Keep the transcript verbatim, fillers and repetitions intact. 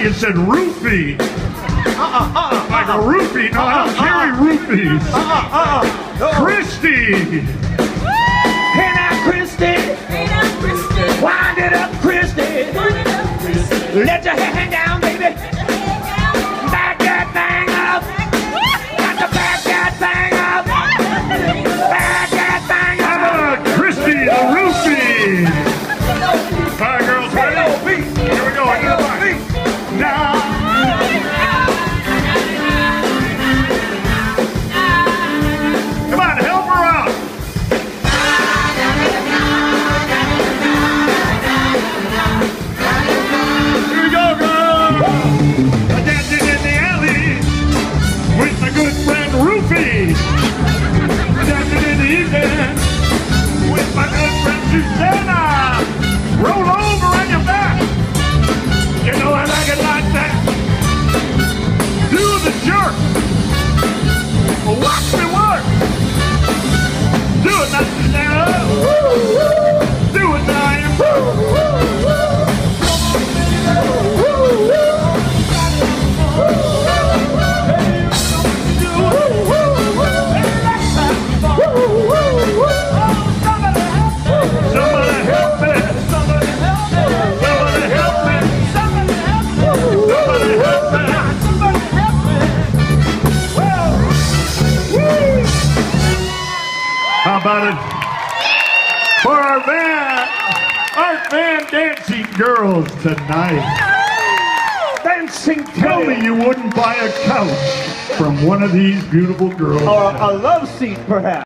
you said roofie. Uh-uh, uh-uh. Like a roofie. No, I don't carry roofies. Uh-uh, uh-uh. No. Christy. Hey now, Christy. Hey now, Christy. Wind it up, Christy. Wind it up, Christy. Let your hair hang down, baby. Back that thing up. Got to back that thing up. Back that thing up. How about Christy the roofie? All right, girls, ready? Here we go. Here we go. Now. Come on, help her out. Here we go, girls. I'm dancing in the alley with my good friend Roofie. Dancing in the evening with my good friend Susanna. Roll over on your back. You know I like it like that. Do the jerk. Watch me work. Do it now, Susanna. Do it now. Somebody help me. Somebody help me. Somebody help me. Somebody help me. Somebody help me. Somebody help me. Well, woo. How about it for our van, our van dancing girls tonight? Dancing Tell me you wouldn't buy a couch from one of these beautiful girls. Or a love seat, perhaps.